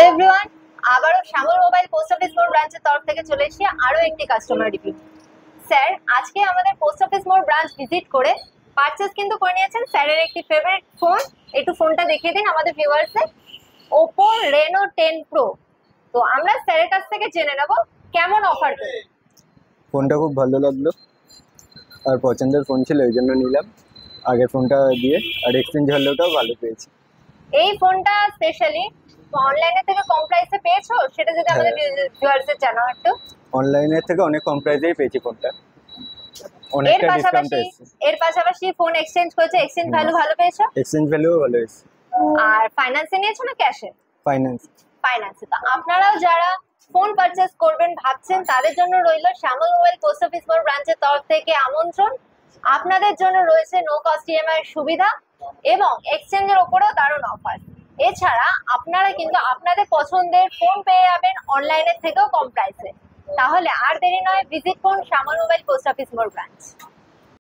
Hello everyone, আবারও শ্যামল mobile post office মোড় ব্রাঞ্চের তরফ থেকে চলে এসেছি আরো একটি কাস্টমার রিভিউ। স্যার আজকে আমাদের পোস্ট অফিস মোড় ব্রাঞ্চ ভিজিট করে পারচেজ কিন্তু করে নিয়েছেন স্যারের একটি ফেভারিট ফোন। একটু ফোনটা দেখিয়ে দিন আমাদের ভিউয়ার্সে। Oppo Reno 10 Pro। তো আমরা স্যারের কাছ থেকে জেনে নেব কেমন অফার দেবে। ফোনটা খুব ভালো লাগলো আর পছন্দের ফোন ছিল এই জন্য নিলাম। আগের ফোনটা দিয়ে আর এক্সচেঞ্জ ভ্যালুটাও ভালো পেয়েছি। এই ফোনটা স্পেশালি অনলাইনে থেকে কম প্রাইসে পেয়েছো, সেটা যদি আমাদের ভিউয়ার্সদের জানাও একটু। অনলাইনের থেকে অনেক কম প্রাইসেই পেয়েছি ফোনটা, অনেকটা ডিসকাউন্ট এসেছে। এর পাশাপাশি ফোন এক্সচেঞ্জ করেছো, এক্সচেঞ্জ ভ্যালু ভালো পেয়েছো? এক্সচেঞ্জ ভ্যালুও ভালো এসেছে। আর ফাইন্যান্সে নিয়েছো না ক্যাশে? ফাইন্যান্সে। তো আপনারাও যারা ফোন পারচেজ করবেন ভাবছেন তাদের জন্য রইল শ্যামল মোবাইল পোস্ট অফিস মোড় ব্রাঞ্চের তরফ থেকে আমন্ত্রণ। আপনাদের জন্য রয়েছে নো কস্ট ইএমআই এর সুবিধা এবং এক্সচেঞ্জের উপরেও দারুণ অফার। এছাড়া আপনারা কিন্তু আপনাদের পছন্দের ফোন পেয়ে যাবেন অনলাইনের থেকেও কম প্রাইসে। তাহলে আর দেরি নয়, ভিজিট করুন শ্যামল মোবাইল পোস্ট অফিস মোড় ব্রাঞ্চ।